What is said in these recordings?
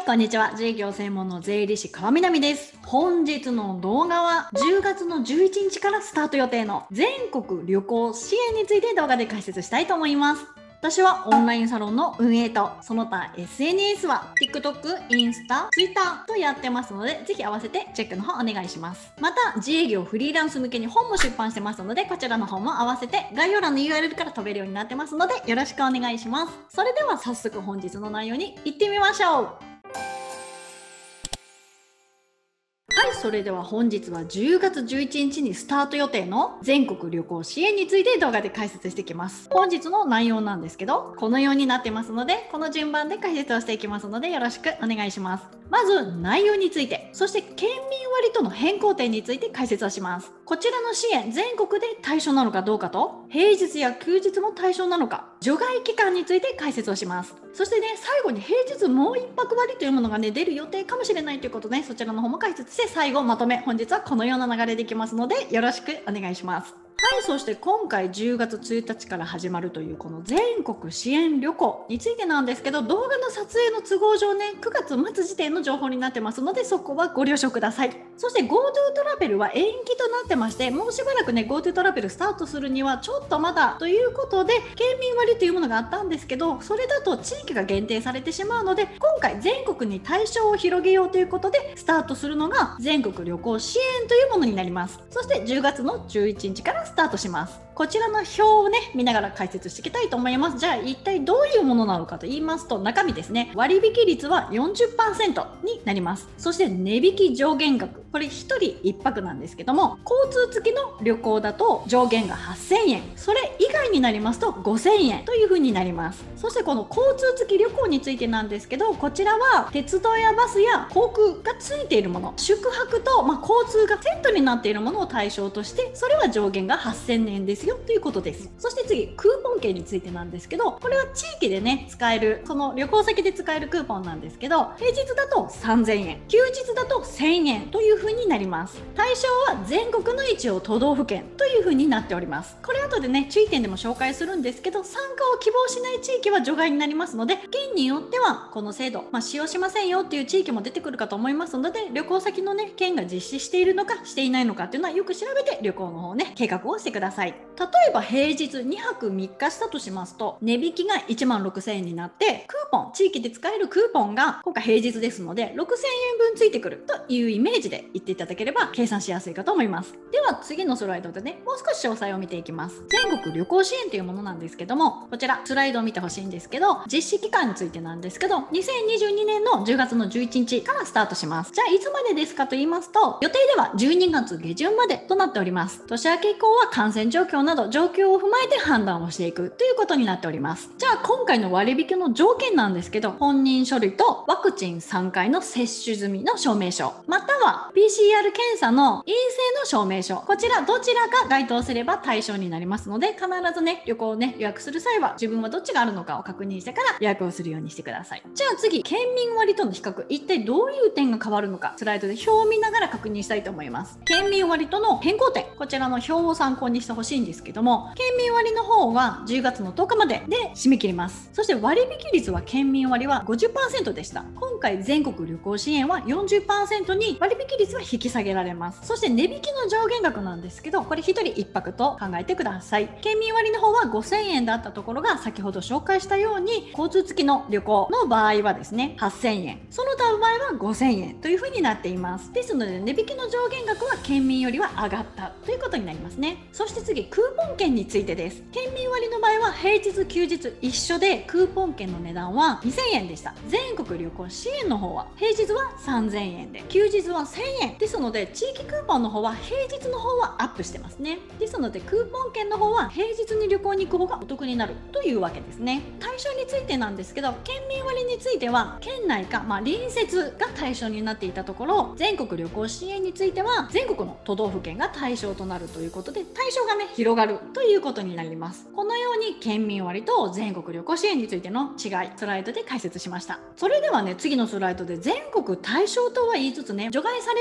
い、こんにちは。自営業専門の税理士川南です。本日の動画は10月の11日からスタート予定の全国旅行支援について動画で解説したいと思います。私はオンラインサロンの運営とその他 SNS は TikTok、インスタ、Twitter とやってますので、ぜひ合わせてチェックの方お願いします。また自営業フリーランス向けに本も出版してますので、こちらの本も合わせて概要欄の URL から飛べるようになってますので、よろしくお願いします。それでは早速本日の内容に行ってみましょう。はい、それでは本日は10月11日にスタート予定の全国旅行支援について動画で解説していきます。本日の内容なんですけど、このようになってますので、この順番で解説をしていきますのでよろしくお願いします。まず内容について、そして県民割との変更点について解説をします。こちらの支援、全国で対象なのかどうかと、平日や休日も対象なのか、除外期間について解説をします。そしてね、最後に平日もう1泊割というものがね、出る予定かもしれないということで、そちらの方も解説して最後まとめ、本日はこのような流れでいきますので、よろしくお願いします。はい、そして今回10月1日から始まるというこの全国支援旅行についてなんですけど、動画の撮影の都合上ね、9月末時点の情報になってますので、そこはご了承ください。そして GoTo トラベルは延期となってまして、もうしばらくね GoTo トラベルスタートするにはちょっとまだということで、県民割というものがあったんですけど、それだと地域が限定されてしまうので、今回全国に対象を広げようということでスタートするのが全国旅行支援というものになります。そして10月の11日からスタートします。こちらの表をね見ながら解説していきたいと思います。じゃあ一体どういうものなのかと言いますと、中身ですね、割引率は 40% になります。そして値引き上限額、これ1人1泊なんですけども、交通付きの旅行だと上限が8000円、それ以外になりますと5000円という風になります。そしてこの交通付き旅行についてなんですけど、こちらは鉄道やバスや航空がついているもの、宿泊と、交通がセットになっているものを対象として、それは上限が8000円ですよということです。そして次、クーポン券についてなんですけど、これは地域でね使える、その旅行先で使えるクーポンなんですけど、平日だと3000円、休日だと1000円という風になります。対象は全国の一応都道府県という風になっております。これ後でね注意点でも紹介するんですけど、参加を希望しない地域は除外になりますので、県によってはこの制度、使用しませんよっていう地域も出てくるかと思いますので、旅行先のね県が実施しているのかしていないのかっていうのはよく調べて旅行の方ね計画をしてください。例えば平日2泊3日したとしますと、値引きが1万6000円になって、クーポン、地域で使えるクーポンが今回平日ですので6000円分ついてくるというイメージで言っていただければ計算しやすいかと思います。では次のスライドでね、もう少し詳細を見ていきます。全国旅行支援というものなんですけども、こちらスライドを見てほしいんですけど、実施期間についてなんですけど、2022年の10月の11日からスタートします。じゃあいつまでですかと言いますと、予定では12月下旬までとなっております。年明け以降は感染状況など状況を踏まえて判断をしていくということになっております。じゃあ今回の割引の条件なんですけど、本人書類とワクチン3回の接種済みの証明書、または PCR 検査の陰性の証明書、こちらどちらか該当すれば対象になりますので、必ずね旅行をね予約する際は自分はどっちがあるのかを確認してから予約をするようにしてください。じゃあ次、県民割との比較、一体どういう点が変わるのか、スライドで表を見ながら確認したいと思います。県民割との変更点、こちらの表を参考にしてほしいんですけども、県民割の方は10月の10日までで締め切ります。そして割引率は県民割は 50% でした。今回全国旅行支援は 40% に割引率は引き下げられます。そして値引きの上限額なんですけど、これ1人1泊と考えてください。県民割の方は5000円だったところが、先ほど紹介したように交通付きの旅行の場合はですね8000円、その他の場合は5000円という風になっています。ですので値引きの上限額は県民よりは上がったということになりますね。そして次、クーポン券についてです。県民割の場合は平日休日一緒で、クーポン券の値段は2000円でした。全国旅行支援の方は平日は3000円で休日は1000円ですので、地域クーポンの方は平日の方はアップしてますね。ですのでクーポン券の方は平日に旅行に行く方がお得になるというわけですね。対象についてなんですけど、県民割については県内か、隣接が対象になっていたところ、全国旅行支援については全国の都道府県が対象となるということで、対象がね広がるということになります。このように県民割と全国旅行支援についての違い、スライドで解説しました。それではね、次のスライドで全国対象とは言いつつね、除外され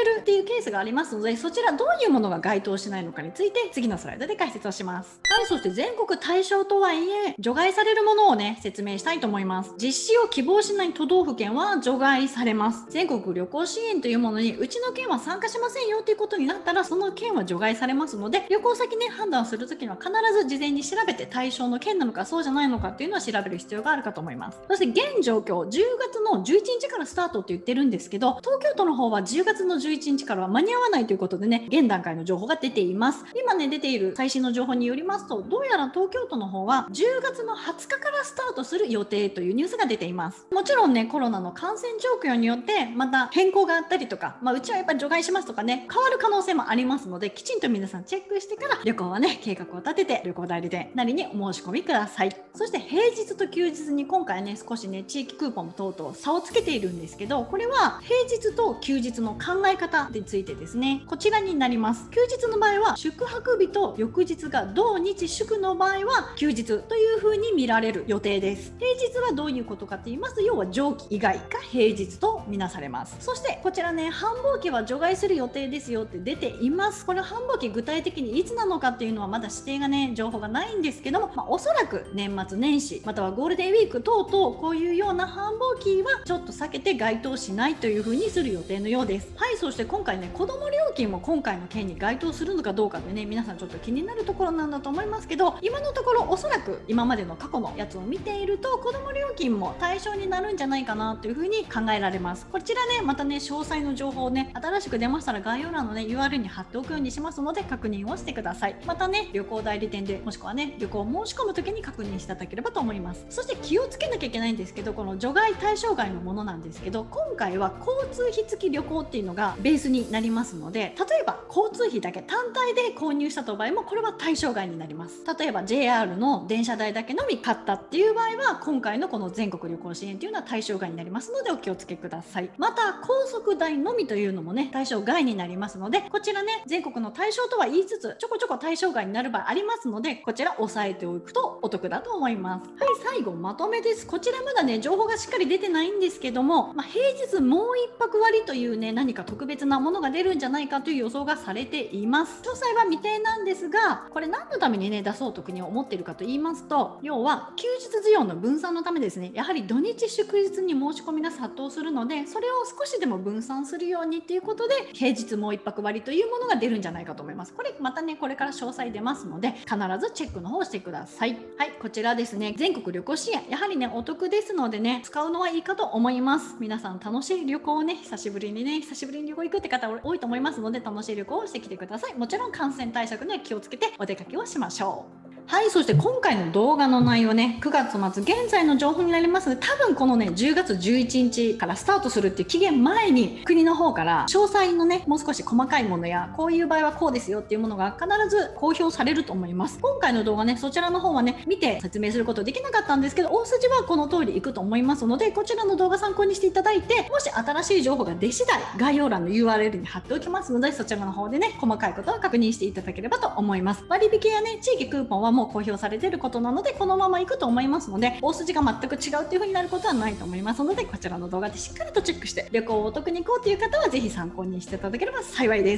れるっていうケースがありますので、そちらどういうものが該当しないのかについて次のスライドで解説をします。はい、そして全国対象とはいえ除外されるものをね説明したいと思います。実施を希望しない都道府県は除外されます。全国旅行支援というものにうちの県は参加しませんよっていうことになったら、その県は除外されますので、旅行先ね判断するときには必ず事前に調べて対象の県なのかそうじゃないのかっていうのは調べる必要があるかと思います。そして現状況、10月の11日からスタートって言ってるんですけど、東京都の方は10月の11日からは間に合わないということでね、現段階の情報が出ています。今ね出ている最新の情報によりますと、どうやら東京都の方は10月の20日からスタートする予定というニュースが出ています。もちろんねコロナの感染状況によってまた変更があったりとか、うちはやっぱり除外しますとかね、変わる可能性もありますので、きちんと皆さんチェックしてから旅行はね計画を立てて旅行代理店なりにお申し込みください。そして平日と休日に今回ね少しね地域クーポン等々差をつけているんですけど、これは平日と休日の考え方についてですね、こちらになります。休日の場合は宿泊日と翌日が同日祝の場合は休日という風に見られる予定です。平日はどういうことかと言いますと、要は上記以外が平日とみなされます。そしてこちらね繁忙期は除外する予定ですよって出ています。これ繁忙期具体的にいつなのかっていうのはまだ指定がね情報がないんですけども、おそらく年末年始またはゴールデンウィーク等々こういうような繁忙期はちょっと避けて該当しないという風にする予定のようです。はい、そして今回ね子ども料金も今回の件に該当するのかどうかでね、皆さんちょっと気になるところなんだと思いますけど、今のところおそらく今までの過去のやつを見ていると子ども料金も対象になるんじゃないかなという風に考えられます。こちらねまたね詳細の情報をね新しく出ましたら概要欄のね URL に貼っておくようにしますので確認をしてください。またね旅行代理店でもしくはね旅行を申し込む時に確認していただければと思います。そして気をつけなきゃいけないんですけど、この除外対象外のものなんですけど、今回は交通費付き旅行っていうのがベースになりますので、例えば交通費だけ単体で購入したと場合もこれは対象外になります。例えば JR の電車代だけのみ買ったっていう場合は今回のこの全国旅行支援っていうのは対象外になりますのでお気をつけください。また高速代のみというのもね対象外になりますので、こちらね全国の対象とは言いつつちょこちょこ対象外になる場合ありますので、こちら押さえておくとお得だと思います。はい、最後まとめです。こちらまだね情報がしっかり出てないんですけども、平日もう1泊割というね何か特別なものが出るんじゃないかという予想がされています。詳細は未定なんですが、これ何のためにね出そうと国は思っているかと言いますと、要は休日需要の分散のためですね。やはり土日祝日に申し込みが殺到するので、それを少しでも分散するようにっていうことで平日もう1泊割というものが出るんじゃないかと思います。これまたねこれから詳細出ますので必ずチェックの方をしてください。はい、こちらですね全国旅行支援やはりねお得ですのでね使うのはいいかと思います。皆さん楽しい旅行をね久しぶりに旅行行くって方多いと思いますので、楽しい旅行をしてきてください。もちろん感染対策には気をつけてお出かけをしましょう。はい、そして今回の動画の内容ね、9月末現在の情報になりますので、多分このね10月11日からスタートするっていう期限前に国の方から詳細のねもう少し細かいものやこういう場合はこうですよっていうものが必ず公表されると思います。今回の動画ねそちらの方はね見て説明することできなかったんですけど、大筋はこの通りいくと思いますので、こちらの動画参考にしていただいて、もし新しい情報が出次第概要欄の URL に貼っておきますので、そちらの方でね細かいことは確認していただければと思います。割引やね地域クーポンはもう公表されていることなのでこのままいくと思いますので、大筋が全く違うっていう風になることはないと思いますので、こちらの動画でしっかりとチェックして旅行をお得に行こうという方はぜひ参考にしていただければ幸いです。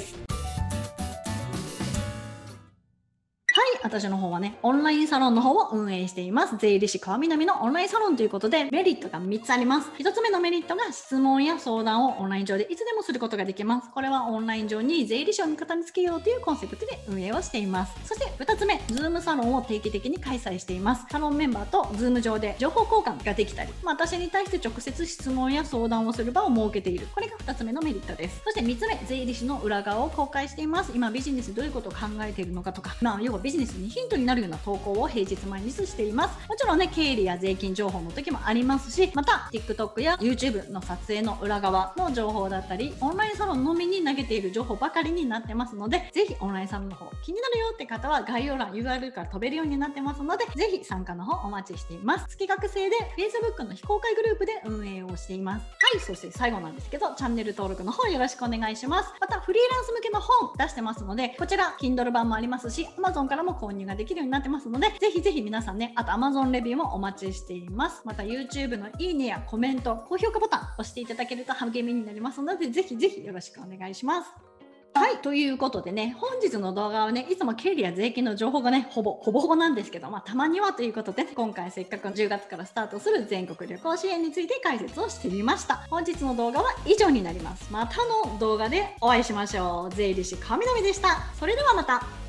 私の方はね、オンラインサロンの方を運営しています。税理士川南のオンラインサロンということで、メリットが3つあります。1つ目のメリットが質問や相談をオンライン上でいつでもすることができます。これはオンライン上に税理士を味方につけようというコンセプトで運営をしています。そして2つ目、ズームサロンを定期的に開催しています。サロンメンバーとズーム上で情報交換ができたり、私に対して直接質問や相談をする場を設けている。これが2つ目のメリットです。そして3つ目、税理士の裏側を公開しています。今ビジネスどういうことを考えているのかとか、要はビジネスにヒントになるような投稿を平日毎日しています。もちろんね、経理や税金情報の時もありますし、また TikTok や YouTube の撮影の裏側の情報だったり、オンラインサロンのみに投げている情報ばかりになってますので、ぜひオンラインサロンの方気になるよって方は概要欄 URL から飛べるようになってますので、ぜひ参加の方お待ちしています。月額制で Facebook の非公開グループで運営をしています。はい、そして最後なんですけど、チャンネル登録の方よろしくお願いします。またフリーランス向けの本出してますので、こちら Kindle 版もありますし、Amazon からも購入ができるようになってますので、ぜひぜひ皆さんね、あと Amazon レビューもお待ちしています。また YouTube のいいねやコメント、高評価ボタン押していただけると励みになりますので、ぜひぜひよろしくお願いします。はい、ということでね、本日の動画はね、いつも経理や税金の情報がね、ほぼなんですけど、たまにはということで、今回せっかく10月からスタートする全国旅行支援について解説をしてみました。本日の動画は以上になります。またの動画でお会いしましょう。税理士神々でした。それではまた。